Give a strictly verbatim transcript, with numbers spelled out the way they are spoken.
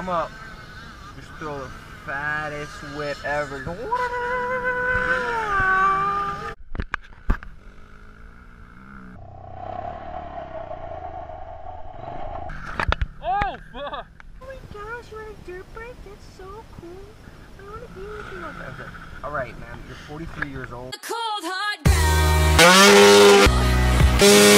come up, just throw the fattest whip ever. Oh, fuck! Oh my gosh, you're on a dirt bike? That's so cool. I want to be with you. Alright, man, you're forty-three years old. Cold hard ground.